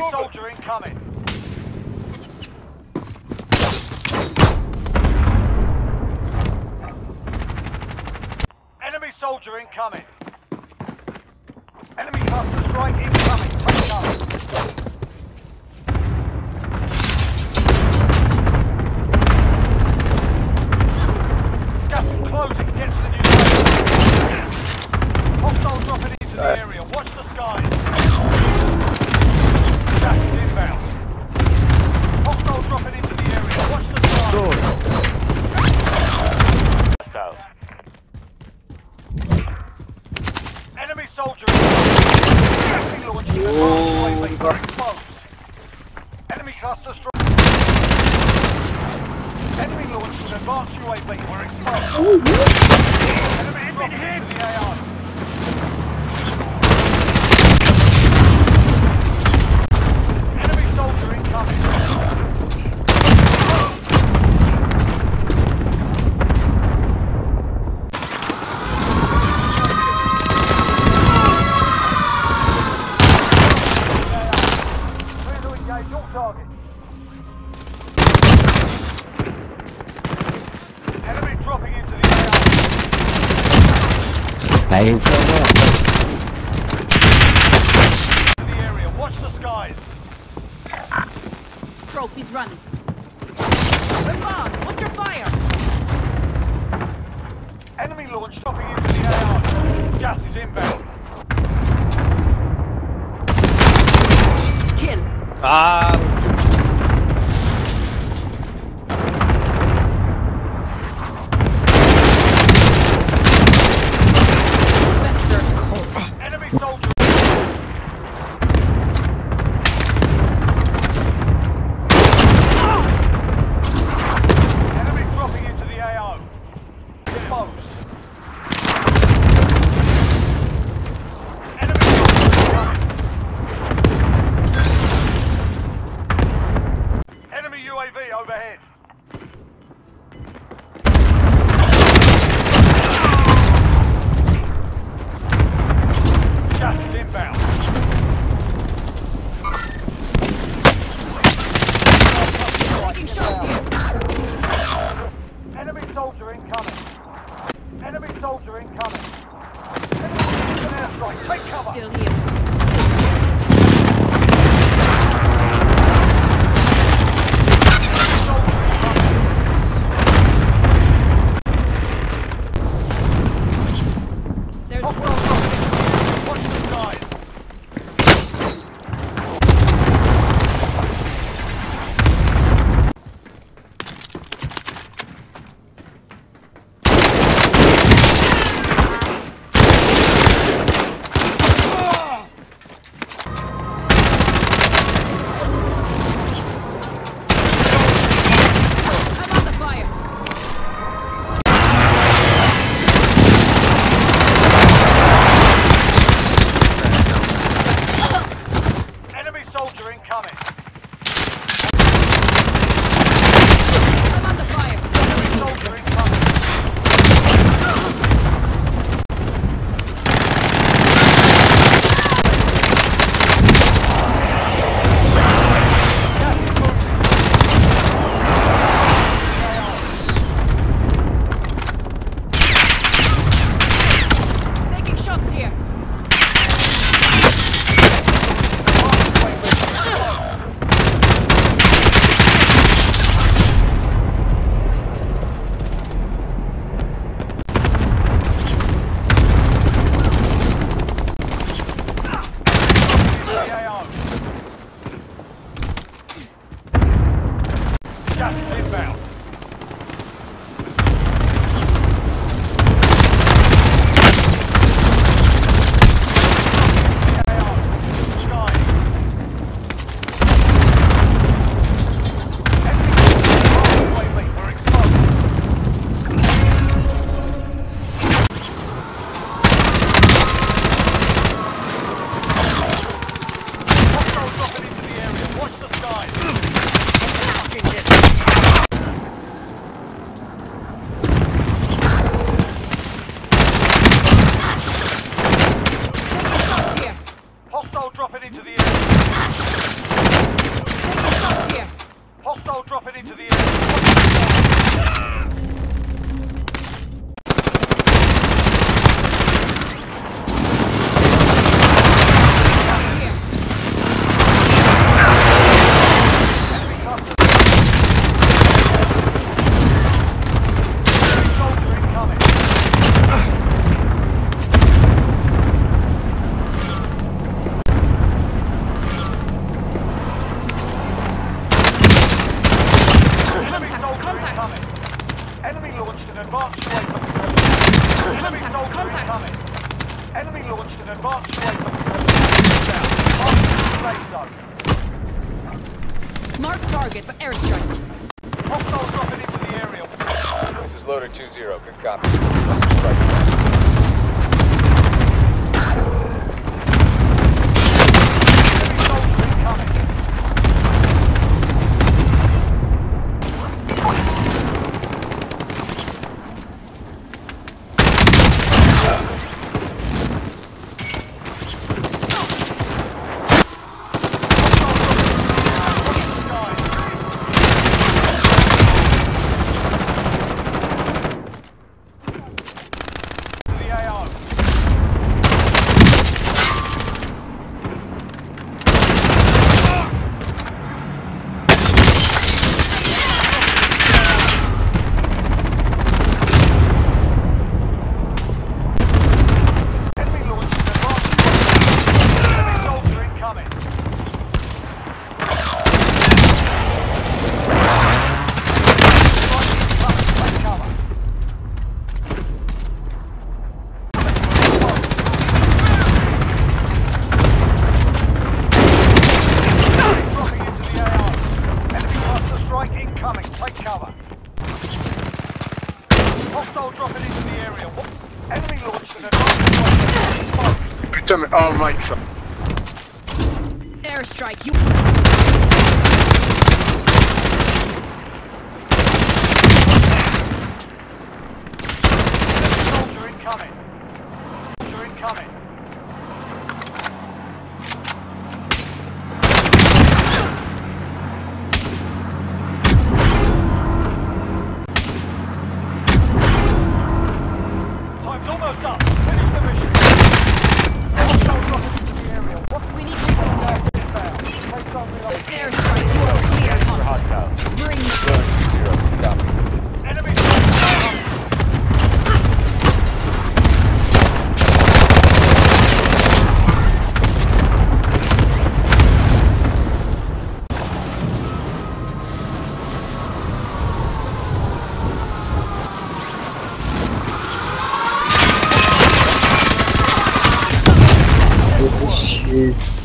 soldier incoming. Enemy soldier incoming. Enemy cluster strike incoming. Take cover. Gas is closing. Get to the new base. Hostile dropping into the area. Watch the skies. Gas is inbound. Hostile dropping into the area. Watch the skies. Enemy soldier we're exposed. Enemy cluster strike. Enemy launched an advanced UAV. We're exposed. Enemy dropping into the AR. Enemy soldier incoming. Target. Enemy dropping into the area. Watch the skies. Trophies running. Rebirth, watch your fire. Enemy launch dropping into the AR. Gas is inbound. Kill. Enemy soldier. Enemy dropping into the AO. Exposed. Enemy soldier. Enemy UAV overhead. Gas is inbound. Taking shots here. Enemy soldier incoming. Enemy soldier incoming. Enemy an airstrike. Take cover. Still here. There's one. Watch the side. I'm on the fire. Enemy soldier incoming. I'm on the fire. Enemy soldier incoming. Gas is moving. Taking shots here. Gas is inbound. We're exposed. Hostiles dropping into the area. Watch the skies. Hostile dropping into the area. Taking shots here. Hostile dropping into the area. Enemy launched an advanced weapon. Enemy soldier incoming. Enemy launched an advanced weapon. Mark target for airstrike. Hostile dropping into the area. This is loader 2-0. Good copy. Cluster strike. Enemy soldier incoming. Incoming, take cover. Hostile dropping into the area. Enemy launched an advanced weapon. Oh my god. Airstrike, you... Soldier incoming. Soldier incoming. Time's almost up. Finish the mission. Hostile dropping into the area. We need people there. Airstrike, you are clear, hunt. Bring me... Loader 2-0. Good copy. Enemy soldier. Shit.